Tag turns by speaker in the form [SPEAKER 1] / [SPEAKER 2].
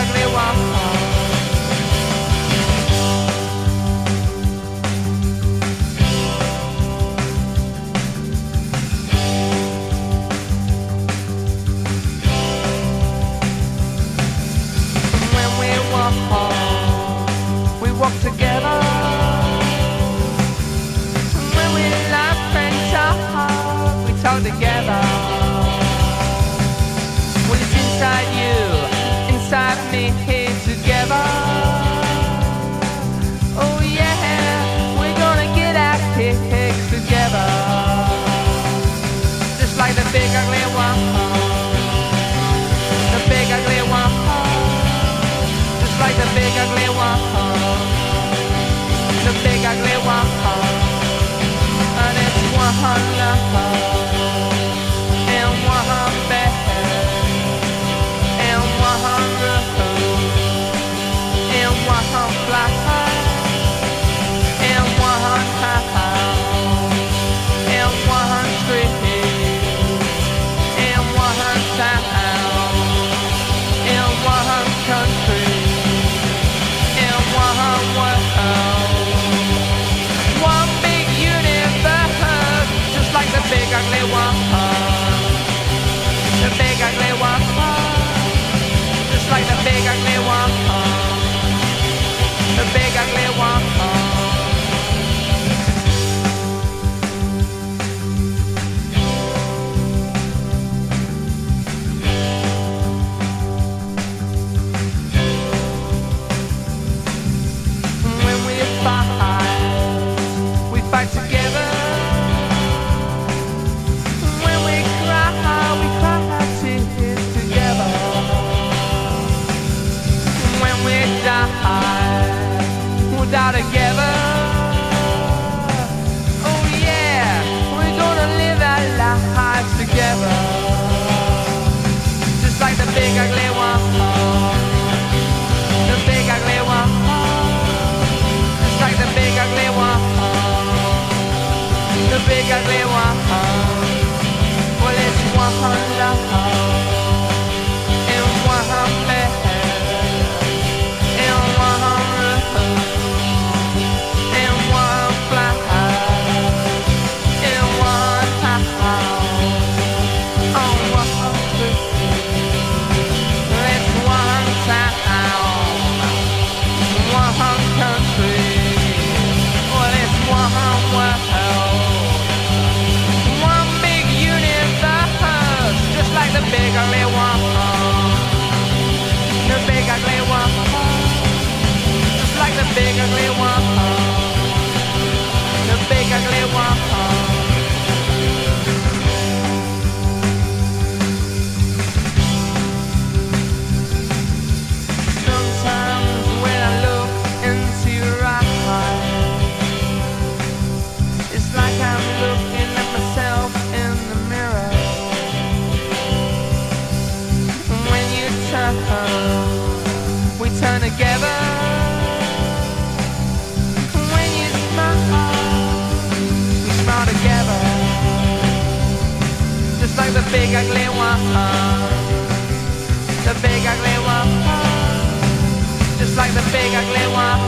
[SPEAKER 1] ugly one. We walk together. When we laugh and talk, we talk together. Well, it's inside you, inside me, here together. Oh yeah, we're gonna get our kicks together. Just like the big ugly one, the big ugly one. Like the big ugly one, the big ugly one, and it's one love, and one bed, and one room, and one fly, and one house, and one street, and one town, and one country. One big universe, just like the big ugly one, the big ugly one, just like the big ugly one, the big ugly one. Fight together. When we cry our tears together. When we die, we'll die together. Oh yeah, we're gonna live our lives together. Just like the big ugly one, the big ugly one. Just like the big ugly one, the big ugly one. Well, it's one love and one bed and one room and one fly and one house on one street. It's one town, one country. Well, it's one world. The big ugly one, the big ugly one, just like the big ugly one, the big ugly one. Sometimes when I look into your eyes, it's like I'm looking at myself in the mirror. We turn together. When you smile, we smile together. Just like the big ugly one, the big ugly one. Just like the big ugly one.